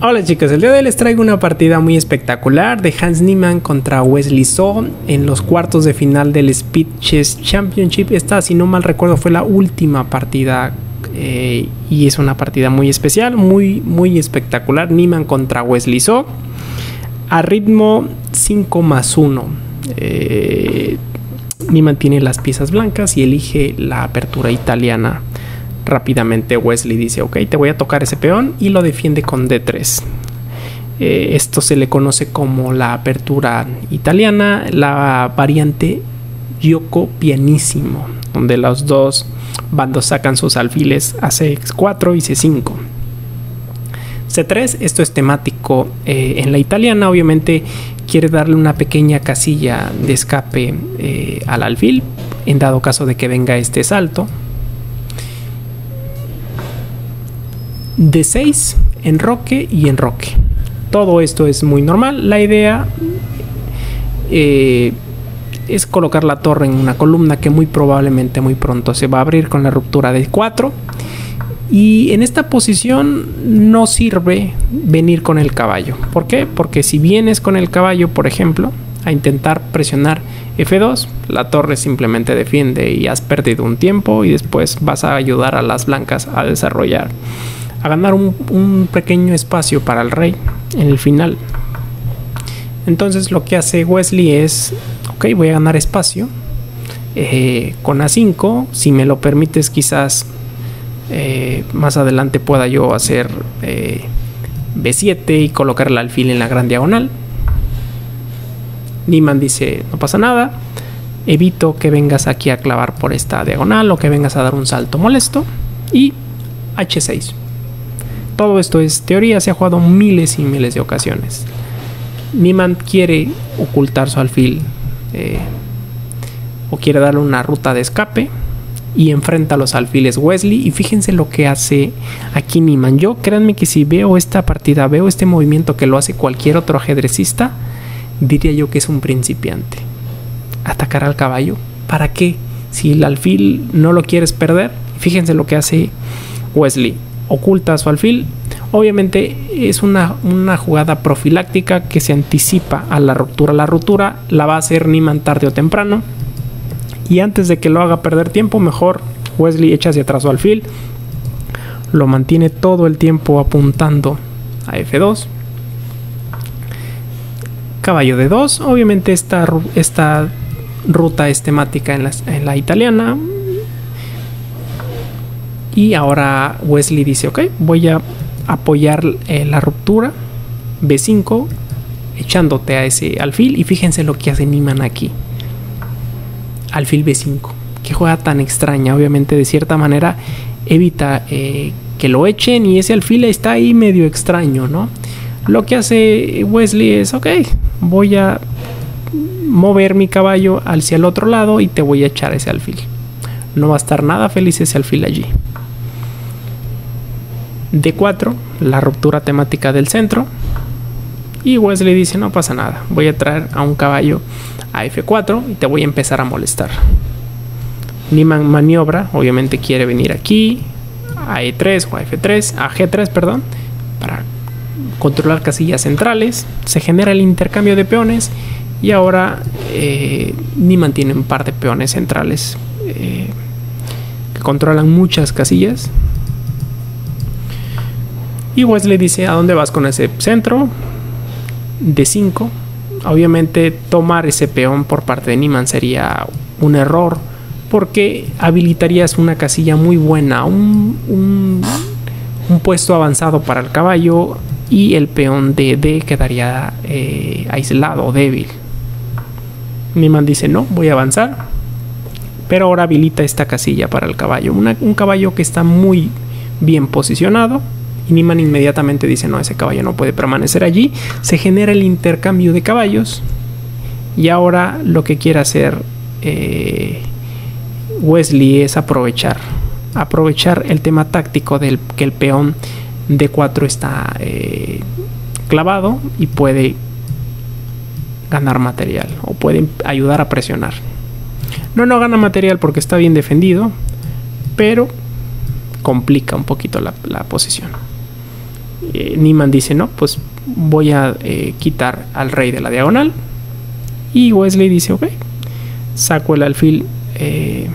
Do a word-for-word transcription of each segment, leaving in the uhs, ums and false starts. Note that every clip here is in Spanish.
Hola chicos, el día de hoy les traigo una partida muy espectacular de Hans Niemann contra Wesley So en los cuartos de final del Speed Chess Championship. Esta, si no mal recuerdo, fue la última partida eh, y es una partida muy especial, muy, muy espectacular. Niemann contra Wesley So a ritmo cinco más uno. Eh, Niemann tiene las piezas blancas y elige la apertura italiana. Rápidamente Wesley dice: ok, te voy a tocar ese peón, y lo defiende con D tres. Eh, esto se le conoce como la apertura italiana, la variante gioco pianissimo, donde los dos bandos sacan sus alfiles a C cuatro y C cinco. C tres, esto es temático eh, en la italiana. Obviamente quiere darle una pequeña casilla de escape eh, al alfil, en dado caso de que venga este salto. D seis, enroque y enroque. Todo esto es muy normal. La idea eh, es colocar la torre en una columna que muy probablemente muy pronto se va a abrir con la ruptura de cuatro. Y en esta posición no sirve venir con el caballo. ¿Por qué? Porque si vienes con el caballo, por ejemplo, a intentar presionar F dos, la torre simplemente defiende y has perdido un tiempo, y después vas a ayudar a las blancas a desarrollar, a ganar un, un pequeño espacio para el rey en el final. Entonces lo que hace Wesley es: ok, voy a ganar espacio eh, con A cinco. Si me lo permites, quizás eh, más adelante pueda yo hacer eh, B siete y colocar el alfil en la gran diagonal. Niemann dice: no pasa nada, evito que vengas aquí a clavar por esta diagonal o que vengas a dar un salto molesto. Y H seis. Todo esto es teoría, se ha jugado miles y miles de ocasiones. Niemann quiere ocultar su alfil eh, o quiere darle una ruta de escape, y enfrenta a los alfiles Wesley. Y fíjense lo que hace aquí Niemann. Yo, créanme que si veo esta partida, veo este movimiento que lo hace cualquier otro ajedrecista, diría yo que es un principiante. Atacar al caballo, ¿para qué? Si el alfil no lo quieres perder. Fíjense lo que hace Wesley: oculta su alfil. Obviamente es una, una jugada profiláctica que se anticipa a la ruptura. La ruptura la va a hacer Niemann tarde o temprano, y antes de que lo haga perder tiempo, mejor Wesley echa hacia atrás su alfil, lo mantiene todo el tiempo apuntando a F dos. Caballo D dos. Obviamente esta, esta ruta es temática en la, en la italiana. Y ahora Wesley dice: ok, voy a apoyar eh, la ruptura B cinco, echándote a ese alfil. Y fíjense lo que hace Niemann aquí: alfil B cinco. Qué juega tan extraña. Obviamente, de cierta manera evita eh, que lo echen, y ese alfil está ahí medio extraño, ¿no? Lo que hace Wesley es: ok, voy a mover mi caballo hacia el otro lado y te voy a echar ese alfil. No va a estar nada feliz ese alfil allí. D cuatro, la ruptura temática del centro. Y Wesley dice: no pasa nada, voy a traer a un caballo a F cuatro y te voy a empezar a molestar. Niemann maniobra, obviamente quiere venir aquí a E tres o a F tres, a G tres, perdón, para controlar casillas centrales. Se genera el intercambio de peones, y ahora eh, Niemann tiene un par de peones centrales eh, que controlan muchas casillas. Y Wesley dice: ¿a dónde vas con ese centro? D cinco. Obviamente tomar ese peón por parte de Niemann sería un error, porque habilitarías una casilla muy buena, un, un, un puesto avanzado para el caballo, y el peón de D quedaría eh, aislado, débil. Niemann dice: no, voy a avanzar, pero ahora habilita esta casilla para el caballo, una, un caballo que está muy bien posicionado. Y Niemann inmediatamente dice: no, ese caballo no puede permanecer allí. Se genera el intercambio de caballos, y ahora lo que quiere hacer eh, Wesley es aprovechar aprovechar el tema táctico del que el peón D cuatro está eh, clavado y puede ganar material, o puede ayudar a presionar. No, no gana material porque está bien defendido, pero complica un poquito la, la posición. Eh, Niemann dice, no, pues voy a eh, quitar al rey de la diagonal. Y Wesley dice, ok, saco el alfil eh,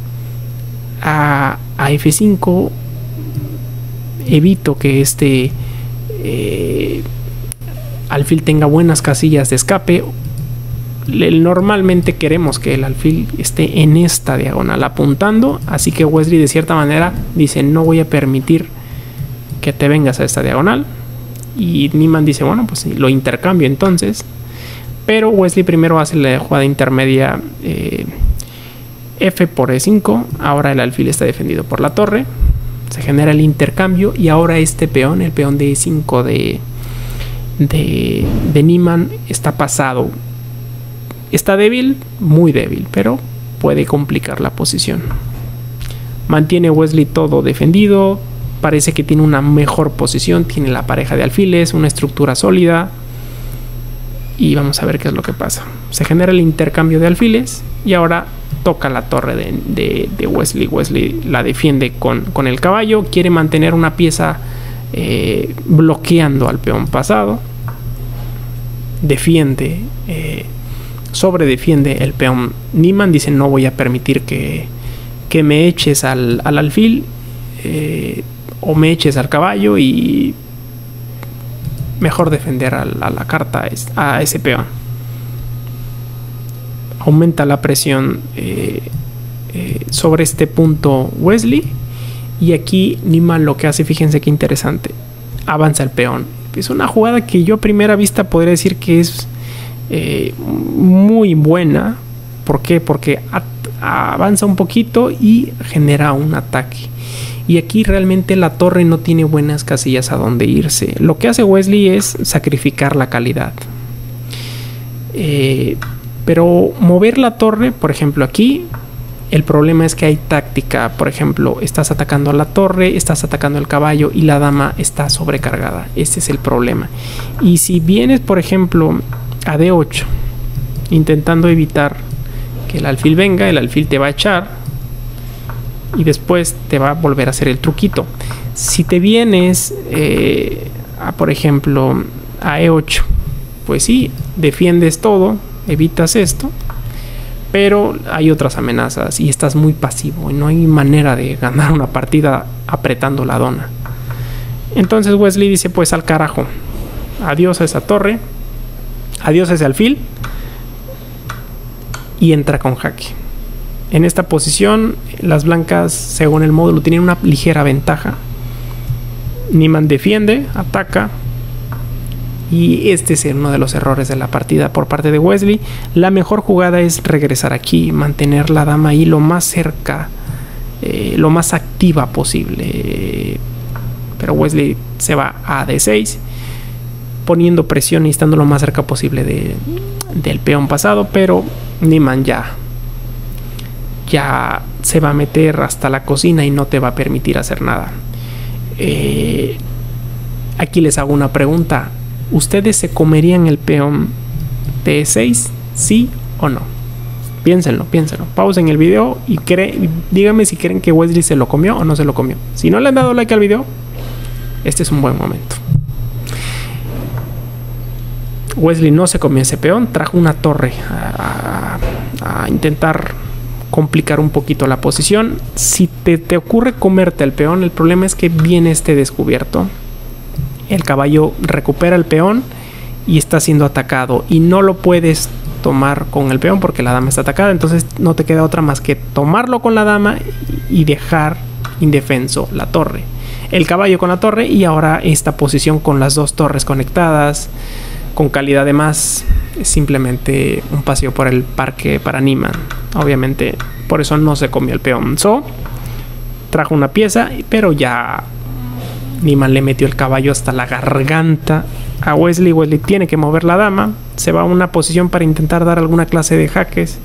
a, a F cinco, evito que este eh, alfil tenga buenas casillas de escape. Normalmente queremos que el alfil esté en esta diagonal apuntando, así que Wesley de cierta manera dice, no voy a permitir que te vengas a esta diagonal. Y Niemann dice, bueno, pues lo intercambio entonces. Pero Wesley primero hace la jugada intermedia eh, F por E cinco. Ahora el alfil está defendido por la torre. Se genera el intercambio y ahora este peón, el peón de E cinco de, de, de Niemann, está pasado. Está débil, muy débil, pero puede complicar la posición. Mantiene Wesley todo defendido. Parece que tiene una mejor posición. Tiene la pareja de alfiles, una estructura sólida. Y vamos a ver qué es lo que pasa. Se genera el intercambio de alfiles y ahora toca la torre de, de, de Wesley. Wesley la defiende con, con el caballo. Quiere mantener una pieza eh, bloqueando al peón pasado. Defiende, eh, sobredefiende el peón. Niemann dice, no voy a permitir que, que me eches al, al alfil eh, o me eches al caballo, y mejor defender a la, a la carta, a ese peón. Aumenta la presión eh, eh, sobre este punto Wesley. Y aquí Niemann lo que hace, fíjense qué interesante, avanza el peón. Es una jugada que yo a primera vista podría decir que es eh, muy buena. ¿Por qué? Porque avanza un poquito y genera un ataque. Y aquí realmente la torre no tiene buenas casillas a donde irse. Lo que hace Wesley es sacrificar la calidad. Eh, pero mover la torre, por ejemplo aquí, el problema es que hay táctica. Por ejemplo, estás atacando a la torre, estás atacando el caballo y la dama está sobrecargada. Este es el problema. Y si vienes, por ejemplo, a D ocho, intentando evitar que el alfil venga, el alfil te va a echar y después te va a volver a hacer el truquito. Si te vienes eh, a, por ejemplo, a E ocho, pues sí, defiendes todo, evitas esto, pero hay otras amenazas y estás muy pasivo y no hay manera de ganar una partida apretando la dona. Entonces Wesley dice, pues al carajo, adiós a esa torre, adiós a ese alfil, y entra con jaque. En esta posición las blancas, según el módulo, tienen una ligera ventaja. Niemann defiende, ataca, y este es uno de los errores de la partida por parte de Wesley. La mejor jugada es regresar aquí, mantener la dama ahí lo más cerca, eh, lo más activa posible. Pero Wesley se va a D seis, poniendo presión y estando lo más cerca posible de, del peón pasado, pero Niemann ya ya se va a meter hasta la cocina y no te va a permitir hacer nada. Eh, aquí les hago una pregunta. ¿Ustedes se comerían el peón de E seis? ¿Sí o no? Piénsenlo, piénsenlo. Pausen el video y cree, díganme si creen que Wesley se lo comió o no se lo comió. Si no le han dado like al video, este es un buen momento. Wesley no se comió ese peón, trajo una torre a, a, a intentar complicar un poquito la posición. Si te, te ocurre comerte el peón, el problema es que viene este descubierto. El caballo recupera el peón y está siendo atacado y no lo puedes tomar con el peón porque la dama está atacada. Entonces no te queda otra más que tomarlo con la dama y dejar indefenso la torre, el caballo con la torre, y ahora esta posición con las dos torres conectadas con calidad de más es simplemente un paseo por el parque para Niemann. Obviamente por eso no se comió el peón. So, trajo una pieza, pero ya Niemann le metió el caballo hasta la garganta a Wesley. Wesley tiene que mover la dama, se va a una posición para intentar dar alguna clase de jaques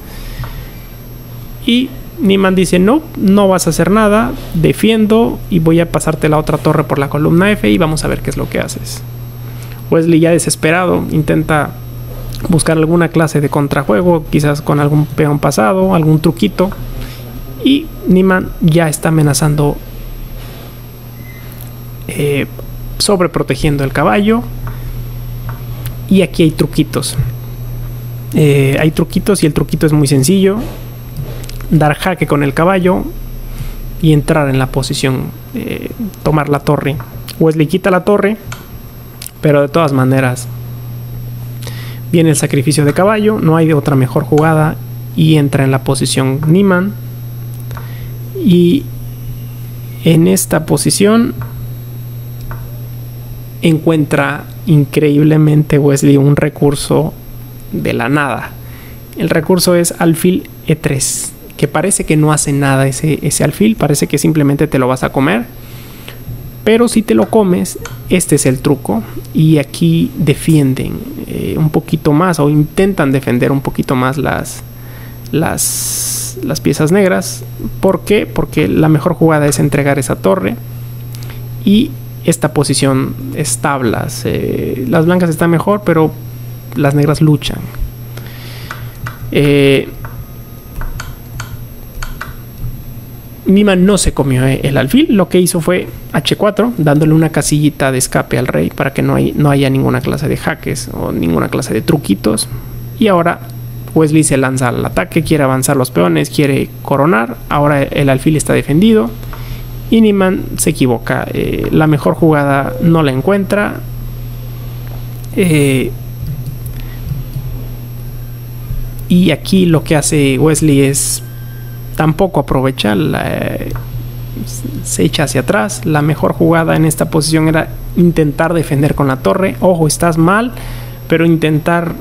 y Niemann dice, no, no vas a hacer nada, defiendo y voy a pasarte la otra torre por la columna F y vamos a ver qué es lo que haces. Wesley, ya desesperado, intenta buscar alguna clase de contrajuego, quizás con algún peón pasado, algún truquito, y Niemann ya está amenazando eh, sobreprotegiendo el caballo. Y aquí hay truquitos. Eh, hay truquitos y el truquito es muy sencillo. Dar jaque con el caballo y entrar en la posición, eh, tomar la torre. Wesley quita la torre, pero de todas maneras viene el sacrificio de caballo, no hay de otra mejor jugada y entra en la posición Niemann. Y en esta posición encuentra increíblemente Wesley un recurso de la nada. El recurso es alfil e tres, que parece que no hace nada ese, ese alfil, parece que simplemente te lo vas a comer, pero si te lo comes, este es el truco. Y aquí defienden eh, un poquito más, o intentan defender un poquito más las las, las piezas negras. ¿Por qué? Porque la mejor jugada es entregar esa torre y esta posición es tablas. Eh, las blancas están mejor, pero las negras luchan. Eh, Niemann no se comió el alfil, lo que hizo fue hache cuatro, dándole una casillita de escape al rey para que no, hay, no haya ninguna clase de jaques o ninguna clase de truquitos. Y ahora Wesley se lanza al ataque, quiere avanzar los peones, quiere coronar. Ahora el alfil está defendido y Niemann se equivoca. Eh, la mejor jugada no la encuentra. Eh, y aquí lo que hace Wesley es tampoco aprovecha, la, eh, se echa hacia atrás. La mejor jugada en esta posición era intentar defender con la torre. Ojo, estás mal, pero intentar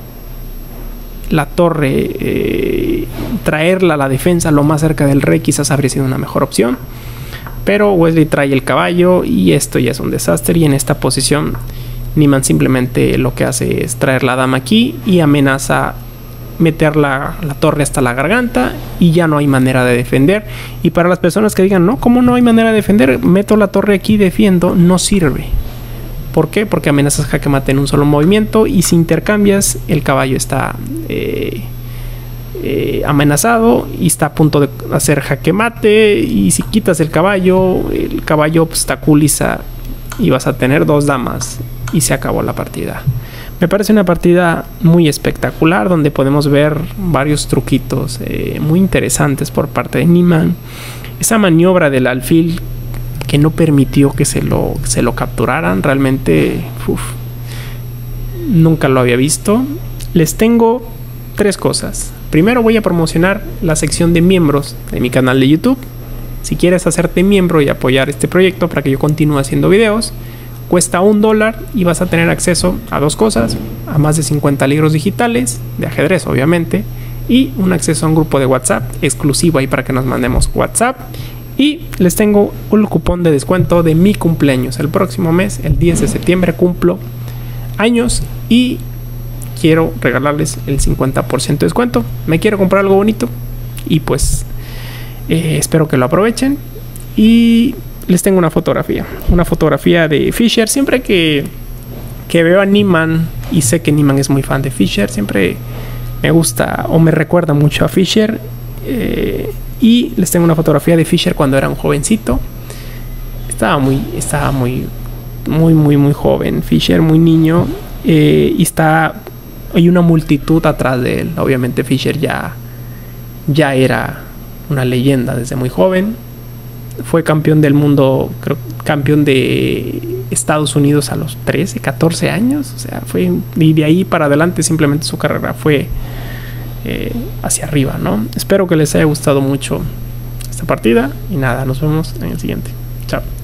la torre, eh, traerla a la defensa lo más cerca del rey quizás habría sido una mejor opción. Pero Wesley trae el caballo y esto ya es un desastre. Y en esta posición Niemann simplemente lo que hace es traer la dama aquí y amenaza meter la, la torre hasta la garganta y ya no hay manera de defender. Y para las personas que digan, no, ¿cómo no hay manera de defender? Meto la torre aquí, defiendo, no sirve. ¿Por qué? Porque amenazas jaque mate en un solo movimiento y si intercambias el caballo está eh, eh, amenazado y está a punto de hacer jaque mate, y si quitas el caballo, el caballo obstaculiza y vas a tener dos damas y se acabó la partida. Me parece una partida muy espectacular donde podemos ver varios truquitos eh, muy interesantes por parte de Niemann. Esa maniobra del alfil que no permitió que se lo, se lo capturaran, realmente uf, nunca lo había visto. Les tengo tres cosas. Primero voy a promocionar la sección de miembros de mi canal de YouTube. Si quieres hacerte miembro y apoyar este proyecto para que yo continúe haciendo videos, cuesta un dólar y vas a tener acceso a dos cosas: a más de cincuenta libros digitales de ajedrez, obviamente, y un acceso a un grupo de WhatsApp exclusivo ahí para que nos mandemos WhatsApp. Y les tengo un cupón de descuento de mi cumpleaños. El próximo mes, el diez de septiembre, cumplo años y quiero regalarles el cincuenta por ciento de descuento. Me quiero comprar algo bonito y pues eh, espero que lo aprovechen. Y les tengo una fotografía, una fotografía de Fischer. Siempre que, que veo a Niemann y sé que Niemann es muy fan de Fischer, siempre me gusta o me recuerda mucho a Fischer. Eh, y les tengo una fotografía de Fischer cuando era un jovencito. Estaba muy, estaba muy, muy, muy, muy joven. Fischer, muy niño. Eh, y está, hay una multitud atrás de él. Obviamente Fischer ya, ya era una leyenda desde muy joven. Fue campeón del mundo, creo, campeón de Estados Unidos a los trece, catorce años. O sea, fue, y de ahí para adelante simplemente su carrera fue eh, hacia arriba, ¿no? Espero que les haya gustado mucho esta partida y nada, nos vemos en el siguiente. Chao.